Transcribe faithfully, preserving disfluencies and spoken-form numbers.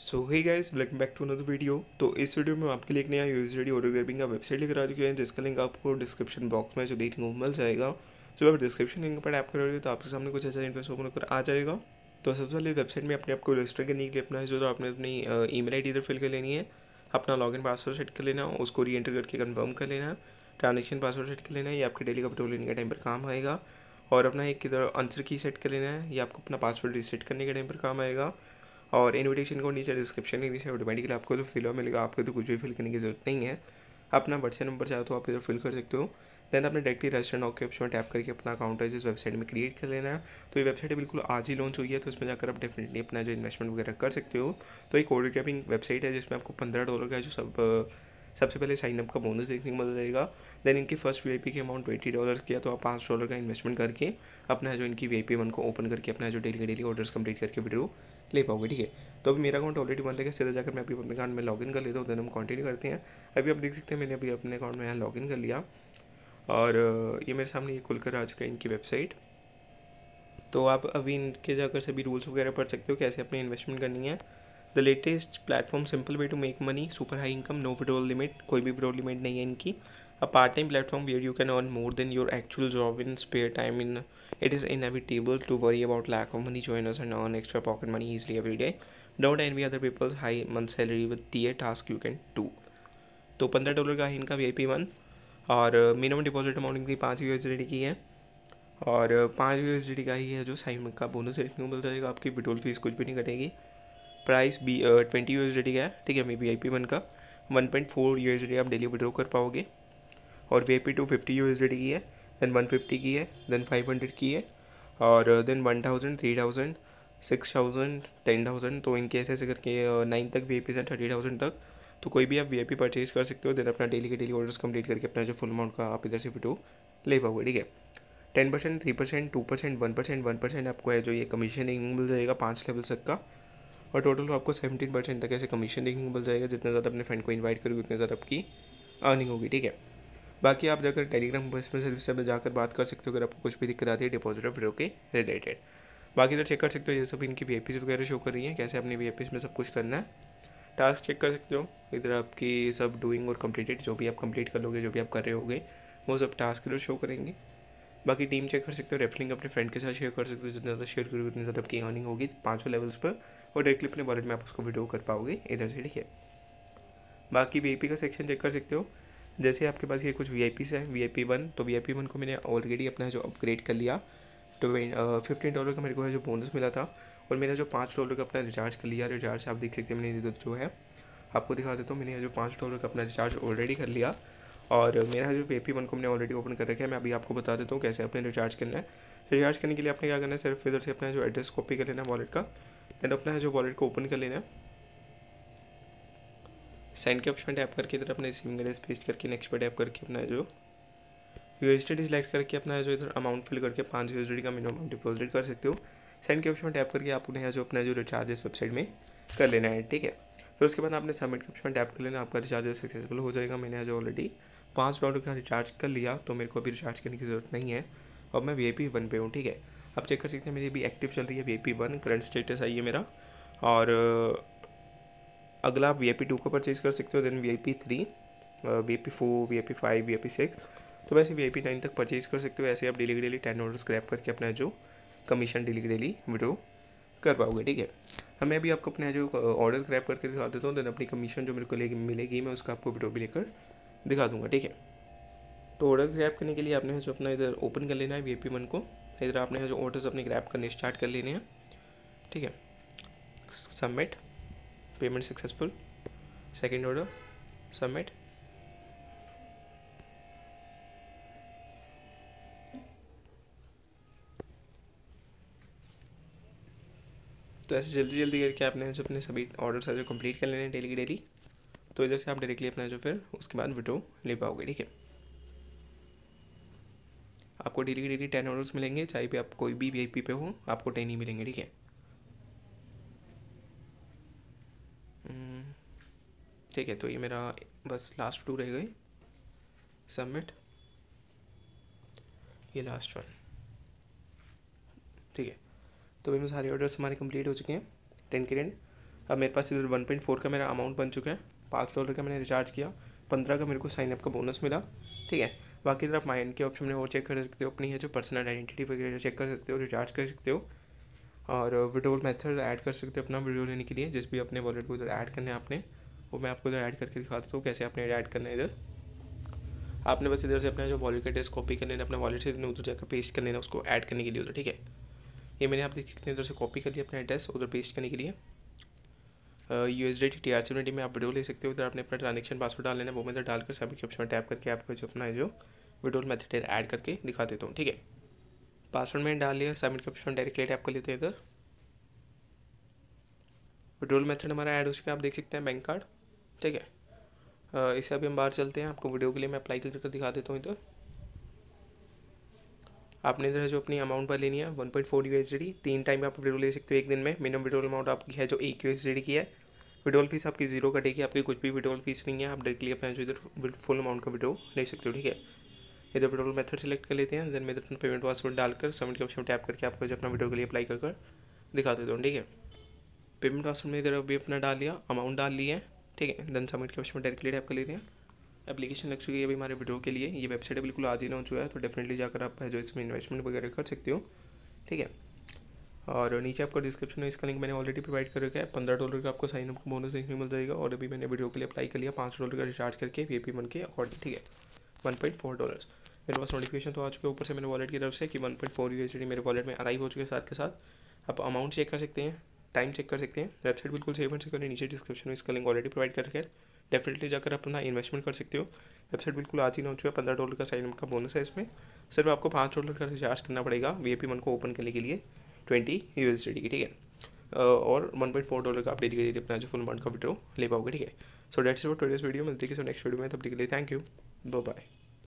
So hey guys, welcome back to another video. तो इस video में मैं आपके लिए एक नया यूएसडी ऑटो ग्रैबिंग का वेबसाइट लेकर आ चुके हैं, जिसका लिंक आपको डिस्क्रिप्शन बॉक्स में जो देखने को मिल जाएगा। जब आप डिस्क्रिप्शन लिंक पर टैप करोगे तो आपके सामने कुछ ऐसा इंटरफेस ओपन होकर आ जाएगा। तो सबसे पहले वेबसाइट में अपने आपको रजिस्टर करने के लिए अपना है जो आपने अपनी ईमेल आई डी इधर फिल कर लेनी है, अपना लॉगिन पासवर्ड सेट कर लेना, उसको री एंटर करके कन्फर्म कर लेना, ट्रांजेक्शन पासवर्ड सेट कर लेना है, ये आपके डेली का पेट्रोल लेने के टाइम पर काम आएगा। और अपना एक इधर आंसर की सेट कर लेना है, ये आपको अपना पासवर्ड रीसेट करने के टाइम पर काम आएगा। और इनविटेशन को नीचे डिस्क्रिप्शन के नीचे ऑटोमेटिकली आपको जो फिल मिलेगा, आपको तो कुछ भी फिल करने की जरूरत नहीं है। अपना व्हाट्सएप नंबर चाहो तो आप इधर फिल कर सकते हो। देन आपने डायरेक्टली रजिस्टर नाउ के ऑप्शन में टैप करके अपना अकाउंट है जिस वेबसाइट में क्रिएट कर लेना है। तो ये वेबसाइट बिल्कुल आज ही लॉन्च हुई है, तो इसमें जाकर आप डेफिनेटली अपना जो इन्वेस्टमेंट वगैरह कर सकते हो। तो एक ऑर्डर कैपिंग वेबसाइट है जिसमें आपको पंद्रह डॉलर का जो सब सबसे पहले साइनअप का बोनस देखने को मिल जाएगा। देन इनकी फर्स्ट वीआईपी की अमाउंट ट्वेंटी डॉलर किया, तो आप पाँच डॉलर का इन्वेस्टमेंट करके अपना जो इनकी वीआईपी वन को ओपन करके अपना जो डेली के डेली ऑर्डर्स कंप्लीट करके विड्रो ले पाओगे। ठीक है, तो अभी मेरा अकाउंट ऑलरेडी बन है, सीधा जाकर मैं अभी अपने अकाउंट में लॉगिन कर लेता हूँ। देन हम कंटिन्यू करते हैं। अभी आप देख सकते हैं मैंने अभी अपने अकाउंट में यहाँ लॉगिन कर लिया और ये मेरे सामने ये खुलकर आ चुका है इनकी वेबसाइट। तो आप अभी इनके जाकर सभी रूल्स वगैरह पढ़ सकते हो कैसे अपनी इन्वेस्टमेंट करनी है। The latest platform, simple way to make money, super high income, no withdrawal limit, कोई भी विड्रॉल लिमिट नहीं है इनकी। A part time platform where you can earn more than your actual job in spare time in it is inevitable to worry about lack of money. Join us and earn extra pocket money easily every day. Don't envy other people's high month salary with tier task you can do. तो पंद्रह dollar का है इनका V I P one और minimum deposit amount इनकी पाँच you S D की है और पाँच यू एस डी का ही है जो साइन का बोनस देखने को मिल जाएगा। आपकी विड्रॉल फीस कुछ भी नहीं कटेगी। Price be twenty U S D का है। ठीक है, मे वी आई पी वन का one point four U S D आप डेली विड्रॉ कर पाओगे और V I P two fifty U S D की है, देन वन फिफ्टी की है, देन फाइव हंड्रेड की है और then one thousand, three thousand, six thousand, ten thousand. तो इनके ऐसे ऐसे करके नाइन तक वी आई पी से थर्टी थाउजेंड तक तो कोई भी आप वी आई पी परचेज कर सकते हो। देन अपना डेली के डेली ऑर्डर्स कंप्लीट करके अपना जो फुल अमाउंट का आप इधर से विड्रॉ ले पाओगे। ठीक है, ten percent, three percent, two percent, one percent, one percent आपको है जो ये कमीशन मिल जाएगा पाँच लेवल तक का और टोटल आपको सेवेंटीन परसेंट तक ऐसे कमीशन देखने को मिल जाएगा। जितना ज़्यादा अपने फ्रेंड को इन्वाइट करोगे उतने ज़्यादा आपकी अर्निंग होगी। ठीक है, बाकी आप जाकर टेलीग्राम कस्टमर सर्विस से जाकर बात कर सकते हो अगर आपको कुछ भी दिक्कत आती है डिपॉजिट और विड्रॉ के रिलेटेड। बाकी इधर चेक कर सकते हो ये सब इनकी वी आई पीज़ वगैरह शो कर रही है, कैसे अपनी वी आई पीज़ में सब कुछ करना है। टास्क चेक कर सकते हो इधर आपकी सब डूइंग और कंप्लीटेड, जो भी आप कंप्लीट कर लोगे, जो भी आप कर रहे होगे वो सब टास्क इधर शो करेंगे। बाकी टीम चेक कर सकते हो, रेफरिंग अपने फ्रेंड के साथ शेयर कर सकते हो, जितना ज़्यादा शेयर करोगे उतनी ज़्यादा आपकी अर्निंग होगी पाँचों लेवल्स पर और डायरेक्टली अपने वॉलेट में आप उसको विड्रॉ कर पाओगे इधर से। ठीक है, बाकी वी आई पी का सेक्शन चेक कर सकते हो। जैसे आपके पास ये कुछ वी आई पीस है, वी आई पी वन, तो वी आई पी वन को मैंने ऑलरेडी अपना जो अपग्रेड कर लिया तो फिफ्टीन डॉलर का मेरे को है जो बोनस मिला था और मैंने जो पाँच डॉलर का अपना रिचार्ज कर लिया। रिचार्ज आप देख सकते हैं मैंने इधर जो है आपको दिखा देता हूँ। मैंने जो पाँच डॉलर का अपना रिचार्ज ऑलरेडी कर लिया और मेरा जो वी आई पी वन को मैंने ऑलरेडी ओपन कर रखा है। मैं अभी आपको बता देता हूँ कैसे अपने रिचार्ज करना है। रिचार्ज करने के लिए आपने क्या करना है, सिर्फ इधर से अपना जो एड्रेस कॉपी कर लेना है वॉलेट का, देन अपना जो वॉलेट को ओपन कर लेना है, साइन के ऑप्शन टैप करके इधर अपने रिसीविंग एड्रेस पेस्ट करके नेक्स्ट पे टैप करके अपना जो यूएसडी सिलेक्ट करके अपना जो इधर अमाउंट फिल करके पाँच यूएसडी का मिनिमम डिपॉजिट कर सकते हो। साइन के ऑप्शन टैप करके आप उन्हें जो अपना जो रिचार्ज इस वेबसाइट में कर लेना है। ठीक है, फिर उसके बाद आपने सबमिट के ऑप्शन टैप कर लेना, आपका रिचार्ज सक्सेसफुल हो जाएगा। मैंने जो ऑलरेडी पाँच डॉलर का रिचार्ज कर लिया तो मेरे को अभी रिचार्ज करने की ज़रूरत नहीं है। अब मैं वी आई पी वन पे हूँ। ठीक है, आप चेक कर सकते हैं मेरी अभी एक्टिव चल रही है V I P one, current status आई है मेरा। और अगला आप वी आई पी टू को परचेज कर सकते हो, then V I P three, V I P four, V I P five, V I P six, तो वैसे वी आई पी नाइन तक परचेज कर सकते हो। ऐसे आप डेली के डेली टेन ऑर्डर्स ग्रैब करके अपना जो कमीशन डेली के डेली विड्रॉ कर पाओगे। ठीक है, हमें अभी आपको अपने जो ऑर्डर्स ग्रैब करके दिखा देता हूँ, देन अपनी कमीशन जो मेरे को ले मिलेगी मैं उसका आपको विड्रॉ भी लेकर दिखा दूँगा। ठीक है, तो ऑर्डर्स ग्रैब करने के लिए आपने जो अपना इधर ओपन कर लेना है वी आई पी वन को, इधर आपने जो ऑर्डर्स अपने ग्रैब करने स्टार्ट कर लेने हैं। ठीक है, submit, payment successful, second order, submit. तो ऐसे जल्दी जल्दी करके आपने जो अपने सभी ऑर्डर्स है जो कंप्लीट कर लेने हैं डेली की डेली, तो इधर से आप डायरेक्टली अपना जो फिर उसके बाद विड्रॉ ले पाओगे। ठीक है, आपको डेली की डेली टेन ऑर्डर्स मिलेंगे, चाहे भी आप कोई भी वी आई पी पे हो आपको टेन ही मिलेंगे। ठीक है, ठीक है, तो ये मेरा बस लास्ट टू रह गए, सबमिट, ये लास्ट वन। ठीक है, तो अभी में सारे ऑर्डर्स हमारे कंप्लीट हो चुके हैं टेन के टेन। अब मेरे पास इधर वन पॉइंट फोर का मेरा अमाउंट बन चुका है, पाँच डॉलर का मैंने रिचार्ज किया, पंद्रह का मेरे को साइन अप का बोनस मिला, ठीक है। बाकी इधर आप माइंड के ऑप्शन में और चेक कर सकते हो, अपनी है जो पर्सनल आइडेंटिटी वगैरह चेक कर सकते हो, रिचार्ज कर सकते हो, और विड्रॉल मेथड ऐड कर सकते हो अपना विड्रॉल लेने के लिए। जिस भी अपने वॉलेट को इधर ऐड करना है आपने, वो मैं आपको इधर ऐड करके दिखा देता हूँ कैसे आपने ऐड करना है। इधर आपने बस इधर से अपना जो वॉलेट का एड्रेस कॉपी कर लेना, अपने वॉलेट से उधर जाकर पेस्ट कर लेना उसको ऐड करने के लिए उधर, ठीक है। ये मैंने आप देख सकते हैं इधर से कॉपी कर लिया अपना एड्रेस उधर पेस्ट करने के लिए। U S D T T R C में आप विड्रॉल ले सकते हो। इधर आपने अपना ट्रांजेक्शन पासवर्ड डाल लेना, वो मैं इधर डालकर सबमिट के ऑप्शन में टैप करके आपको जो अपना जो विड्रॉल मेथड ऐड करके दिखा देता हूँ, ठीक है। पासवर्ड मैंने डाल लिया, सबमिट के ऑप्शन में डायरेक्टली टैप कर लेते हैं। इधर विड्रॉल मेथड हमारा ऐड हो चुका है, आप देख सकते हैं बैंक कार्ड, ठीक है। इससे अभी हम बाहर चलते हैं, आपको वीडियो के लिए मैं अप्लाई करके दिखा देता हूँ। इधर आपने इधर जो अपनी अमाउंट पर लेनी है one point four U S D D, तीन टाइम आप विड्रॉल ले सकते हो एक दिन में। मिनिमम विड्रॉल अमाउंट आपकी है जो एक यू एस डी डी की है। विड्रॉल फीस आपकी जीरो कटेगी, आपकी कुछ भी विड्रॉल फीस नहीं है, आप डायरेक्टली अपना जो इधर फुल अमाउंट का विड्रॉल ले सकते हो, ठीक है। इधर विड्रॉल मेथड सेलेक्ट कर लेते हैं, देन मैं इधर पेमेंट पासवर्ड डालकर सबमिट के ऑप्शन में टैप करके आपको जो अपना विड्रॉल के लिए अप्लाई कर दिखा देता हूँ, ठीक है। पेमेंट पासवर्ड में इधर अभी अपना डाल लिया, अमाउंट डाल ली है, ठीक है। देन सबमिट के ऑप्शन में डायरेक्टली टैप कर लेते हैं। एप्लीकेशन लग चुकी है अभी हमारे विड्रॉल के लिए। ये वेबसाइट बिल्कुल आज ही ना हो चुका है, तो डेफिनेटली जाकर आप जो इसमें इन्वेस्टमेंट वगैरह कर सकते हो, ठीक है। और नीचे आपको डिस्क्रिप्शन में इसका लिंक मैंने ऑलरेडी प्रोवाइड कर रखा है। पंद्रह डॉलर का आपको साइन अप का बोनस देखने मिल जाएगा, और अभी मैंने वीडियो के लिए अप्लाई कर लिया पाँच डॉलर का रिचार्ज करके वी पी वन के अकॉर्डिंग, ठीक है। वन पॉइंट फोर डॉलर मेरे पास नोटिफिकेशन तो आ चुके हैं ऊपर से मेरे वॉलेट की तरफ से कि one point four U S D D मेरे वॉलेट में अराइव हो चुके हैं। साथ के साथ आप अमाउंट चेक कर सकते हैं, टाइम चेक कर सकते हैं। वेबसाइट बिल्कुल सेफ एंड सिक्योर है, नीचे डिस्क्रिप्शन में इसका लिंक ऑलरेडी प्रोवाइड कर रखा है, डेफिनेटली जाकर अपना इन्वेस्टमेंट कर सकते हो। वेबसाइट बिल्कुल आज ही ना हो चुका है, पंद्रह डॉलर का साइन अप का बोनस है इसमें। सिर्फ आपको पाँच डॉलर का रिचार्ज करना पड़ेगा वी आई पी वन को ओपन करने के लिए twenty U S D D की, ठीक है। और वन पॉइंट फोर डॉलर का आप डेली के अपना जो फुल अमाउंट का विड्रॉ ले पाओगे, ठीक है। So that's for today's video, मिलती है नेक्स्ट वीडियो में, तब तक के लिए थैंक यू, बाय बाय।